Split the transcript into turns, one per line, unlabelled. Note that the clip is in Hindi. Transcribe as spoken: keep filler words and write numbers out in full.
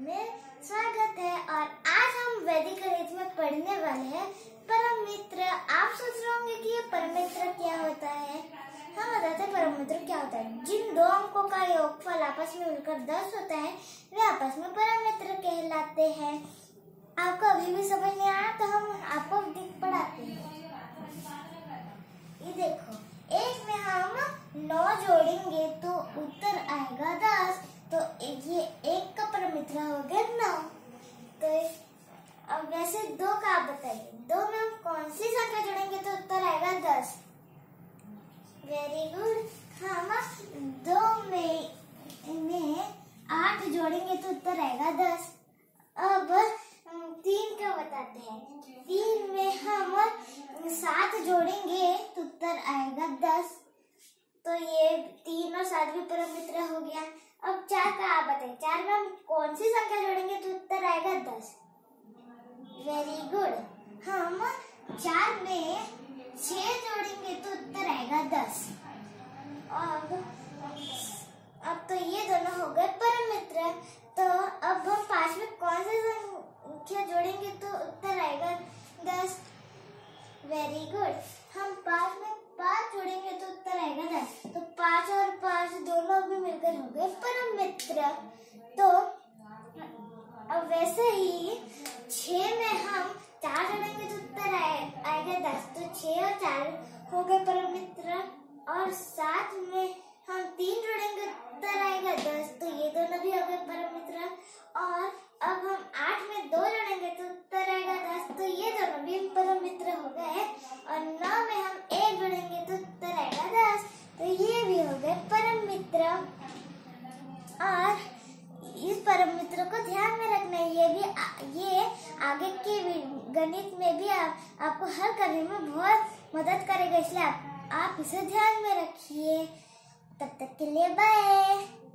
में स्वागत है। और आज हम वैदिक गणित में पढ़ने वाले हैं परम मित्र। आप सोच रहे होंगे कि ये परम मित्र क्या होता है। हम बताते हैं परम मित्र क्या होता है। जिन दो अंकों का योगफल आपस में मिलकर दस होता है वे आपस में परम मित्र कहलाते हैं। आपको अभी भी समझ नहीं आया तो हम आपको पढ़ाते हैं। ये देखो, एक में हम नौ जोड़ेंगे तो उत्तर आएगा दस। तो ये एक का परम मित्र हो गया नौ। तो अब वैसे दो का आप बताइए, दो में हम कौन सी संख्या जोड़ेंगे तो उत्तर आएगा दस। Very good. हम दो में, में आठ जोड़ेंगे तो उत्तर आएगा दस। अब तीन का बताते हैं। तीन में हम सात जोड़ेंगे तो उत्तर आएगा दस। तो ये तीन और सात भी परम मित्र हो गया। अब चार का आप बताइए, चार में हम कौन सी संख्या जोड़ेंगे तो उत्तर आएगा दस। Very good. हम चार में छह जोड़ेंगे तो उत्तर आएगा दस। अब अब तो ये दोनों हो गए परम मित्र। तो अब हम पांच में कौन सी संख्या जोड़ेंगे तो उत्तर आएगा दस। Very good. हम पांच में पांच जोड़ेंगे तो उत्तर आएगा दस। तो पांच और पांच दोनों भी मिलकर हो गए परम मित्र। तो अब वैसे ही छह में हम चार जोड़ेंगे तो उत्तर आएगा दस। तो छह और चार हो गए परम मित्र। और सात में हम तीन जोड़ेंगे तो उत्तर आएगा दस। तो ये दोनों भी हो गए परम मित्र। और अब हम आठ में दो जोड़ेंगे तो उत्तर आएगा दस। तो ये दोनों भी परम मित्र हो गए। और नौ में हम एक जोड़ेंगे तो उत्तर आएगा दस। तो ये भी हो गए परम मित्र। और इस परम मित्र को ध्यान में रखना है। ये भी आ, ये आगे के गणित में भी आ, आपको हल करने में बहुत मदद करेगा, इसलिए आप, आप इसे ध्यान में रखिए। तब तक के लिए बाय।